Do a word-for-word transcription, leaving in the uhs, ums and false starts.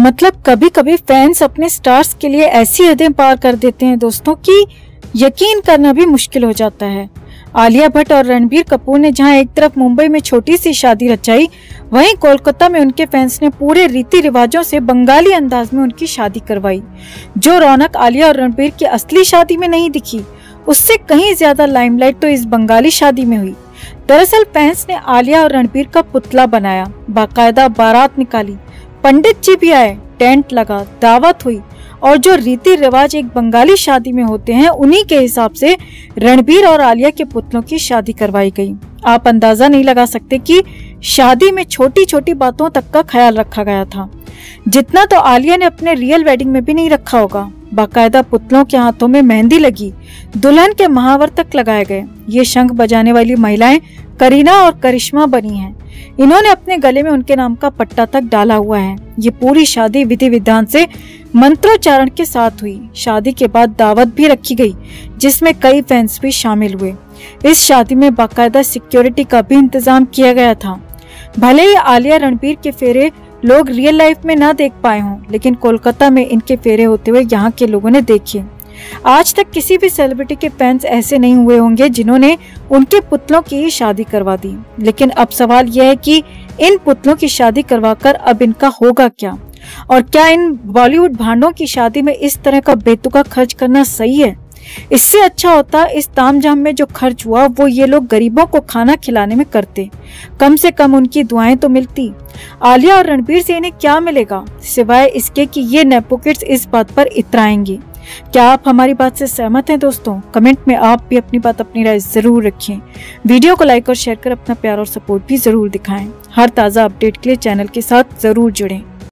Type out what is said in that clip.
मतलब कभी कभी फैंस अपने स्टार्स के लिए ऐसी हदें पार कर देते हैं दोस्तों कि यकीन करना भी मुश्किल हो जाता है। आलिया भट्ट और रणबीर कपूर ने जहां एक तरफ मुंबई में छोटी सी शादी रचाई, वहीं कोलकाता में उनके फैंस ने पूरे रीति रिवाजों से बंगाली अंदाज में उनकी शादी करवाई। जो रौनक आलिया और रणबीर की असली शादी में नहीं दिखी, उससे कहीं ज्यादा लाइमलाइट तो इस बंगाली शादी में हुई। दरअसल फैंस ने आलिया और रणबीर का पुतला बनाया, बाकायदा बारात निकाली, पंडित जी भी आए, टेंट लगा, दावत हुई और जो रीति रिवाज एक बंगाली शादी में होते हैं, उन्हीं के हिसाब से रणबीर और आलिया के पुतलों की शादी करवाई गई। आप अंदाजा नहीं लगा सकते कि शादी में छोटी छोटी बातों तक का ख्याल रखा गया था, जितना तो आलिया ने अपने रियल वेडिंग में भी नहीं रखा होगा। बाकायदा पुतलों के हाथों में मेहंदी लगी, दुल्हन के महावर तक लगाए गए। ये शंख बजाने वाली महिलाएं करीना और करिश्मा बनी हैं। इन्होंने अपने गले में उनके नाम का पट्टा तक डाला हुआ है। ये पूरी शादी विधि विधान से मंत्रोच्चारण के साथ हुई। शादी के बाद दावत भी रखी गई, जिसमें कई फैंस भी शामिल हुए। इस शादी में बाकायदा सिक्योरिटी का भी इंतजाम किया गया था। भले ही आलिया रणबीर के फेरे लोग रियल लाइफ में ना देख पाए हों, लेकिन कोलकाता में इनके फेरे होते हुए यहाँ के लोगों ने देखे। आज तक किसी भी सेलिब्रिटी के फैंस ऐसे नहीं हुए होंगे जिन्होंने उनके पुतलों की ही शादी करवा दी। लेकिन अब सवाल यह है कि इन पुतलों की शादी करवाकर अब इनका होगा क्या, और क्या इन बॉलीवुड भांडों की शादी में इस तरह का बेतुका खर्च करना सही है? इससे अच्छा होता इस तामझाम में जो खर्च हुआ वो ये लोग गरीबों को खाना खिलाने में करते, कम से कम उनकी दुआएं तो मिलती। आलिया और रणबीर से इन्हें क्या मिलेगा सिवाय इसके कि ये नेपो किड्स इस बात पर इतराएंगे। क्या आप हमारी बात से सहमत हैं दोस्तों? कमेंट में आप भी अपनी बात अपनी राय जरूर रखें। वीडियो को लाइक और शेयर कर अपना प्यार और सपोर्ट भी जरूर दिखाएं। हर ताज़ा अपडेट के लिए चैनल के साथ जरूर जुड़ें।